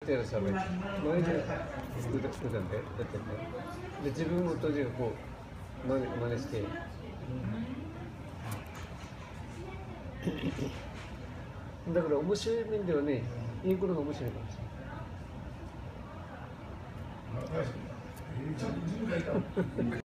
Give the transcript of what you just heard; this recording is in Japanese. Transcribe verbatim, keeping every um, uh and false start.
てる喋って毎日普段でやってて、で自分も当時こう真似真似して、だから面白い面ではね、インコの方が面白いかもしれない。